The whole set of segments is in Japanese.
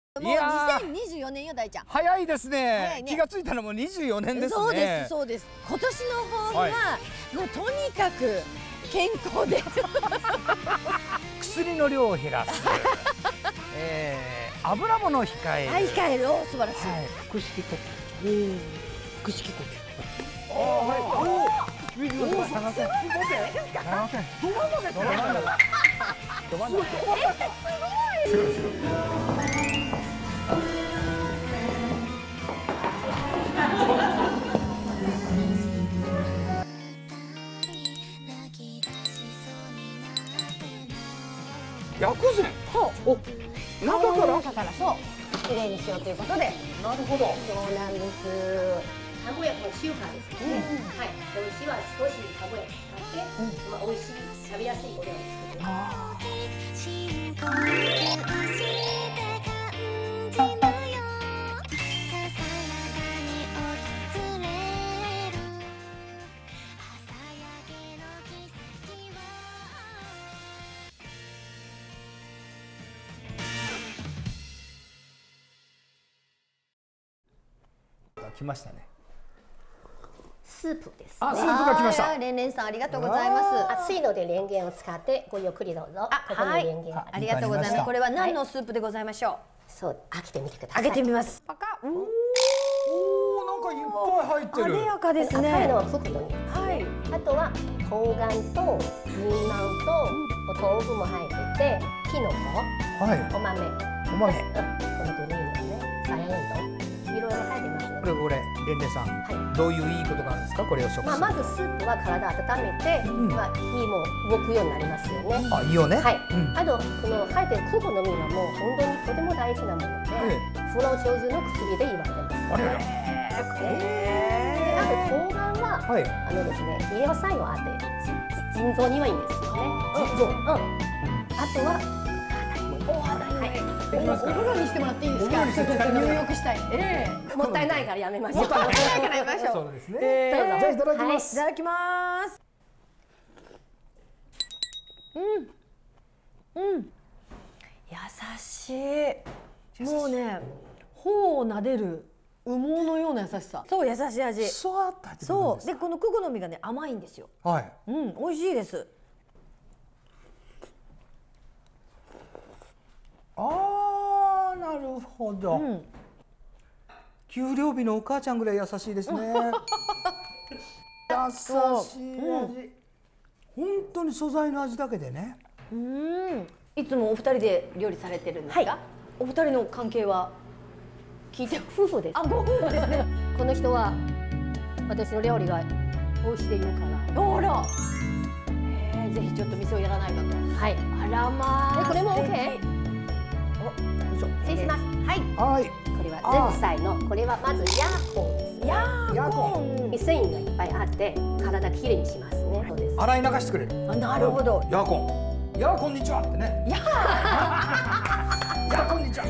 もう2024年よ、大ちゃん。 早いですね。 ね、 気がついたのも24年ですね。 そうです、そうです。今年の抱負は、もうとにかく健康で薬の量を減らす、油物を控える、 控える、お、素晴らしい。 腹式呼吸、 腹式呼吸。 おお、はい、おお、右の手探せ。ど真ん中、ど真ん中、ど真ん中。すごい。薬膳。 そう。 中から。 そう。綺麗にしようということで。 なるほど。 そうなんです。 たこ焼きの中華ですね。はい。お家は少したこ焼き使って、美味しい、食べやすいお料理作ってます。 来ましたね。 スープです、ね。 あ、スープが来ました。 レンレンさん、ありがとうございます。 熱いのでレンゲを使ってごゆっくりどうぞ。ここにレンゲ。 ありがとうございます。これは何のスープでございましょう。 そう、開けてみてください。 開けてみます。パカ。 おお、なんかいっぱい入ってる。 艶やかですね。 赤いのは袋に。 はい。 あとは冬瓜とピーマンとお豆腐も入ってて、キノコ、お豆、 お豆、 このグリーンのね、サヤエンドウ、いろいろ入ってますね。 これレンレさん、どういういいことがあるんですか、これを食す。 まずスープは体を温めて、胃も動くようになりますよね。 あ、胃をね。はい。 あとこの入ってるクコの実はもう本当にとても大事なもので、不老長寿の薬で言われてます。 あれ。 あと冬瓜はですね、栄養作用あって腎臓にはいいんですよね。腎臓。あとはお肌に。 お風呂にしてもらっていいですか。入浴したい。 もったいないからやめましょう。 もったいないからやめましょう。 そうですね。 どうぞ。 じゃあいただきます。 いただきます。優しい。もうね、頬を撫でる羽毛のような優しさ。そう、優しい味。そう。で、このクコの実がね、甘いんですよ。 はい。 美味しいです。 ああ、なるほど。給料日のお母ちゃんぐらい優しいですね。優しい味。本当に素材の味だけでね。 いつもお二人で料理されてるんですか。お二人の関係は聞いて。 夫婦です。 あ、ご夫婦ですね。 この人は私の料理が美味しいで言うから。 あら。ぜひちょっと店をやらないかと。 はい。 あらまあ。 これも OK。失礼します。 はい。 これは前菜の、これはまずヤーコンです。 ヤーコン。 繊維がいっぱいあって体きれいにしますね。そうです。 洗い流してくれる。 なるほど。 ヤーコン。ヤーこんにちはってね。ヤーこんにちは。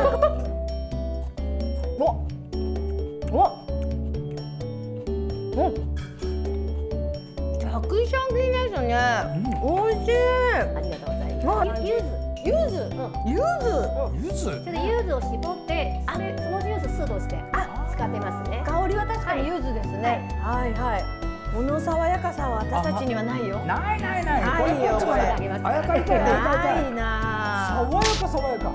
シャキシャキですね。美味しい。 ありがとうございます。 柚子。 柚子。 ちょっと柚子を絞って、そのジュース酢として使ってますね。 香りは確かに柚子ですね。はいはい。この爽やかさは私たちにはないよ。 ない。 ないよ。 これあやかりたい。 ないな。 爽やか。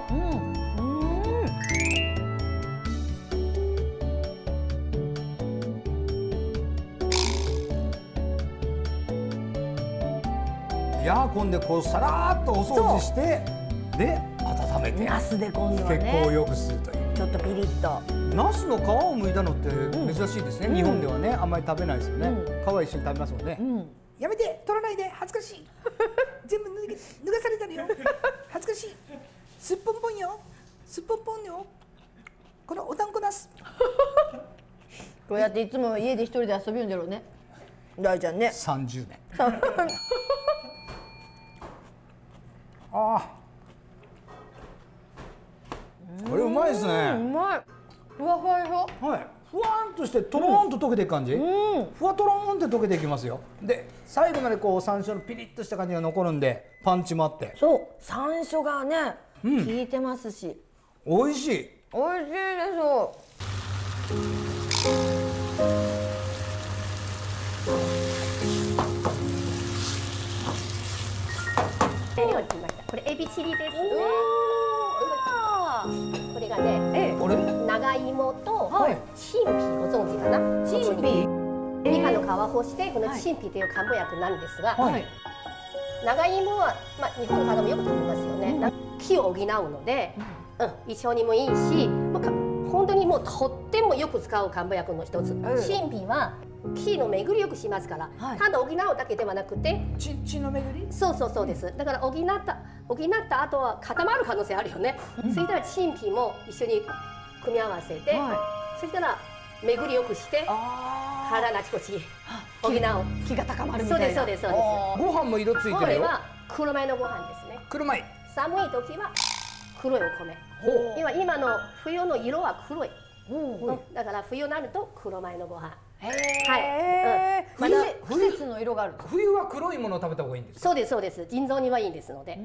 ヤーコンでこうさらっとお掃除してで温めてナスで今度はね血行を良くするという。 ちょっとピリッと。 ナスの皮を剥いたのって珍しいですね。日本ではねあんまり食べないですよね。皮一緒に食べますもんね。やめて、取らないで、恥ずかしい。全部脱がされたのよ。恥ずかしい。すっぽんぽんよ。すっぽんぽんよ。このお団子ナス。 こうやっていつも家で一人で遊びるんだろうね。大ちゃんね。 30年。これうまいですね。 うまい。ふわふわでしょ。 はい。ふわーんとしてとろーんと溶けていく感じ。ふわとろーんって溶けていきますよ。で最後までこう山椒のピリッとした感じが残るんでパンチもあって。 そう、山椒がね効いてますし。 美味しい。 美味しいです。 料理来ました。これエビチリですね。これがね、長芋とチンピー、ご存知かな？チンピー。みかんの皮を干してこのチンピーという漢方薬なんですが、長芋はまあ日本の方もよく食べますよね。気を補うので、胃腸にもいいし、本当にもうとってもよく使う漢方薬の一つ。チンピーは気の巡りよくしますから、ただ補うだけではなくて、 血の巡り？ そうです。だから補った後は固まる可能性あるよね。そしたらチンピーも一緒に組み合わせて、そしたら巡りよくして体のあちこち補う。 気が高まるみたいな。 そうです。 ご飯も色ついてるよ。 これは黒米のご飯ですね。 黒米。 寒い時は黒いお米。今の冬の色は黒い。だから冬になると黒米のご飯。 はい。季節の色がある。 冬は黒いものを食べた方がいいんですか？ そうです。腎臓にはいいですので。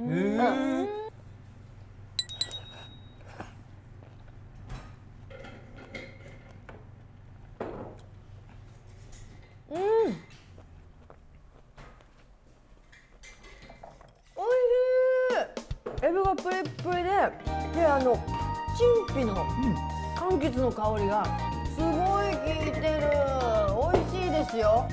エビがプリップリで、チンピの柑橘の香りがすごい効いてる。美味しいですよ。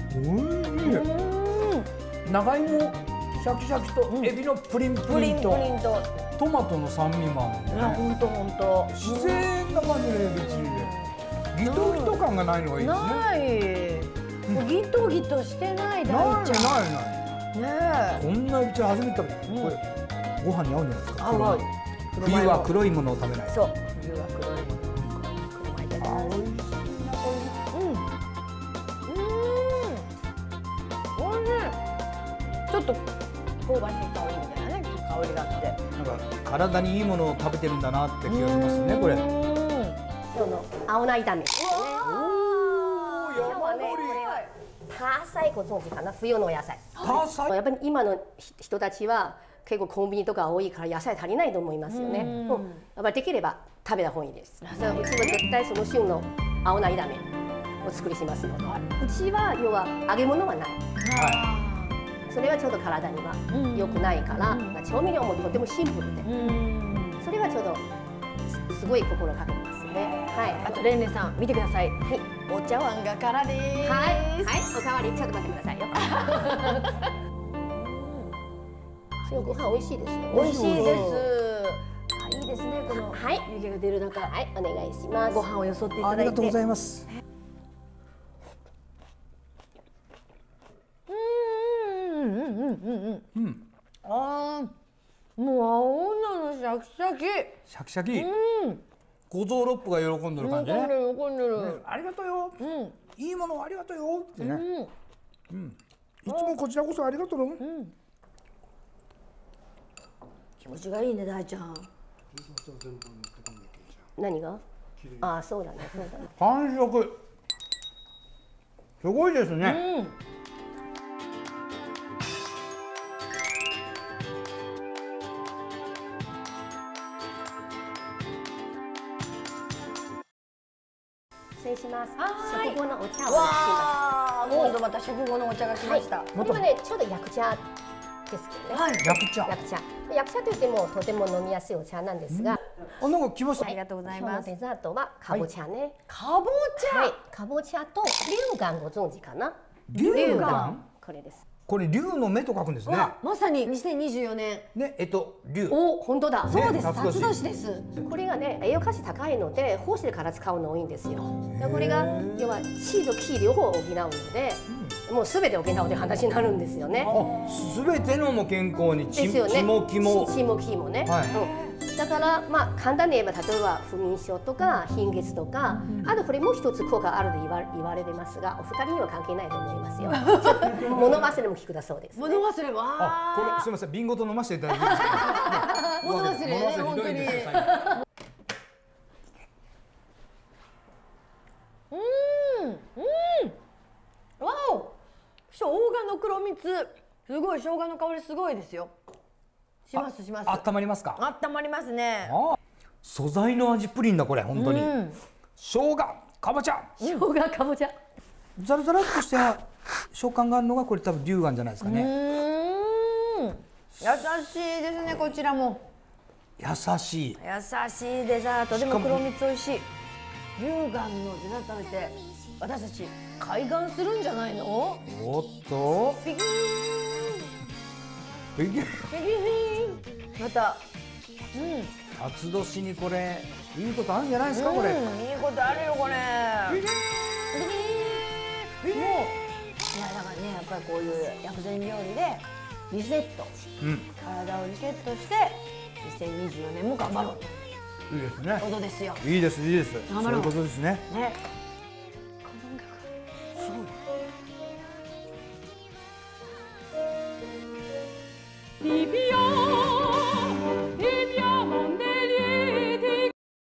長芋シャキシャキとエビのプリンプリンとトマトの酸味もあるんでね。 本当。 自然な感じのエビチリで、ギトギト感がないのがいいですね。 ない。ギトギトしてない大ちゃん。 ない。ねえ。こんなエビチリ初めて食べた。これご飯に合うんじゃないですか。冬は黒いものを食べない。 そう。冬は黒いもの。黒米で。 美味しいなこれ。おいしい。ちょっと香ばしい香りみたいなね、香りがあって。 なんか体にいいものを食べてるんだなって気がしますね、これ。 今日の青菜炒めですね。今日はね、これはターサイご存知かな、冬の野菜。 ターサイ。 やっぱり今の人たちは結構コンビニとか多いから野菜足りないと思いますよね。やっぱりできれば食べた方がいいです。うちは絶対その旬の青菜炒めお作りしますので、うちは要は揚げ物はない。それはちょっと体には良くないから、調味料もとてもシンプルで、それはちょっとすごい心がけてますね。 あとレンレさん見てください。お茶碗が空です。 おかわりちょっと待ってくださいよ。ご飯美味しいですよ。 美味しいです。いいですね、この湯気が出る中。 お願いします。 ご飯をよそっていただいて。 ありがとうございます。 もう青菜のシャキシャキ。 シャキシャキ。五臓六腑が喜んでる感じね。 喜んでる。 ありがとうよ。いいものをありがとうよってね。いつもこちらこそありがとう。 気持ちがいいね、大ちゃん。 何が？そうだね。 完食。すごいですね。 失礼します。食後のお茶を今度また食後のお茶が来ました。 これはね、ちょうど薬茶ですけどね。薬茶といってもとても飲みやすいお茶なんですが。 なんか来ました。 ありがとうございます。 デザートはかぼちゃね。 かぼちゃ。 かぼちゃと龍眼ご存知かな。 龍眼。 これです。 これ龍の目と書くんですね。 まさに2024年。 ね、龍。 本当だ。 そうです。辰年です。 これがね、栄養価値高いので、胞子でから使うの多いんですよ。これが要は地と気両方を補うので、もうすべて補うという話になるんですよね。 すべてのも健康に血も気も。 血も気もね。だからまあ簡単に言えば例えば不眠症とか貧血とか、あとこれもう一つ効果あると言われてますが、お二人には関係ないと思いますよ。物忘れも効くだそうです。 物忘れは。 これすみません、瓶ごと飲ませていただいていいですか。 物忘れね、本当に。わお。生姜の黒蜜、すごい生姜の香りすごいですよ。します。 温まりますか。 温まりますね。 素材の味プリンだこれ本当に。生姜、かぼちゃ。 生姜、かぼちゃ。 ザラザラっとした食感があるのがこれ多分龍眼じゃないですかね。 優しいですねこちらも。 優しい。 優しいデザートでも黒蜜美味しい。龍眼のデザート食べて私たち開眼するんじゃないの？ おっと。 ピキーン。 ピキーン。 ピキーン。また。 初年にこれいいことあるんじゃないですかこれ。いいことあるよこれ。もういやだからねやっぱりこういう薬膳料理でリセット、体をリセットして2024年も頑張ろうと。 いいですね。 ことですよ。 いいですいいです。そういうことですね。 ね。